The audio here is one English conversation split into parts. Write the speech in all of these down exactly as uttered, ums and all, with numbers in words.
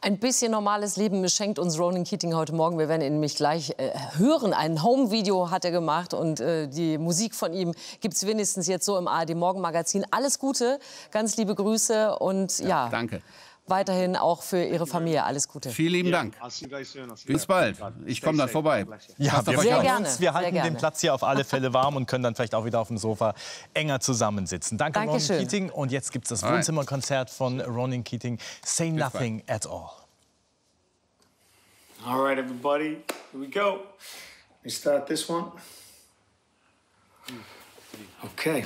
Ein bisschen normales Leben schenkt uns Ronan Keating heute Morgen. Wir werden ihn nämlich gleich äh, hören. Ein Home-Video hat er gemacht und äh, die Musik von ihm gibt es wenigstens jetzt so im A R D-Morgenmagazin. Alles Gute, ganz liebe Grüße und ja, ja danke. Weiterhin auch für Ihre Familie alles Gute. Vielen lieben Dank. Bis bald. Ich komme dann vorbei. Ja, wir, sehr gerne. Uns. wir halten sehr den Platz hier auf alle Fälle warm und können dann vielleicht auch wieder auf dem Sofa enger zusammensitzen. Danke, Ronan Keating. Und jetzt gibt es das Wohnzimmerkonzert von Ronan Keating. Say Nothing at All. All right, everybody, here we go. We start this one. Okay.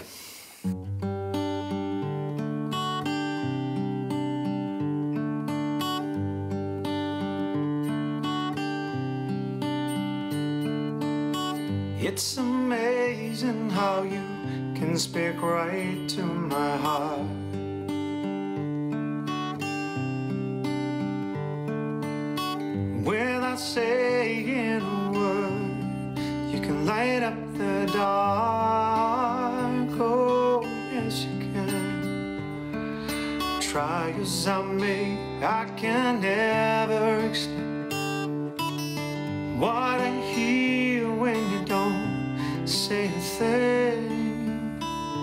It's amazing how you can speak right to my heart. Without saying a word, you can light up the dark. Oh, yes you can. Try as I may, I can never explain what I hear when you don't say a thing.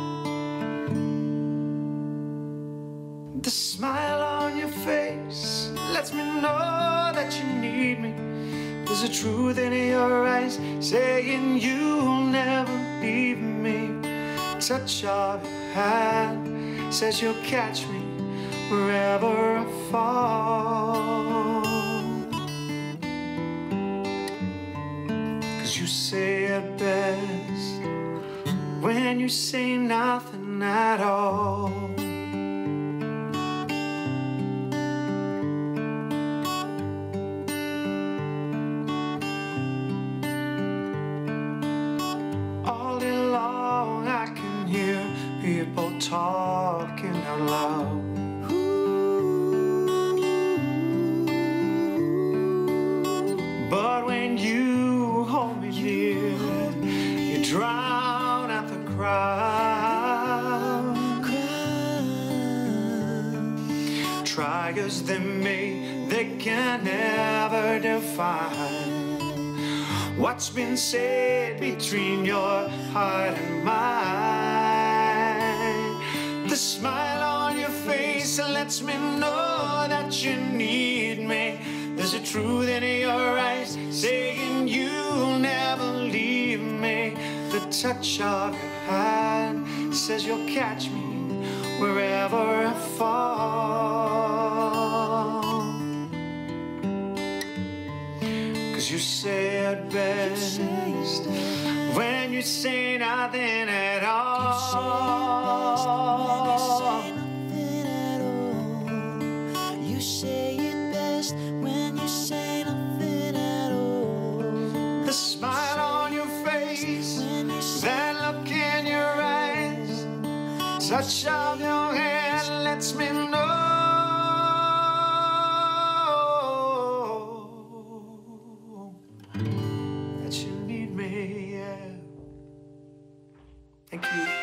The smile on your face lets me know that you need me. There's a truth in your eyes saying you'll never leave me. Touch of your hand says you'll catch me wherever I fall. You say it best when you say nothing at all. All day long I can hear people talking out loud. But when you hold me near, you drown out the crowd. Try as they may, they can never define what's been said between your heart and mine. The smile on your face lets me know that you need me. There's a truth in your eyes saying you'll never leave me. The touch of your hand says you'll catch me wherever I fall. 'Cause you say it best when you say nothing at all. You say it best when you say nothing at all. The smile on your face, that look in your eyes, touch of your hand lets me know that you need me, yeah. Thank you.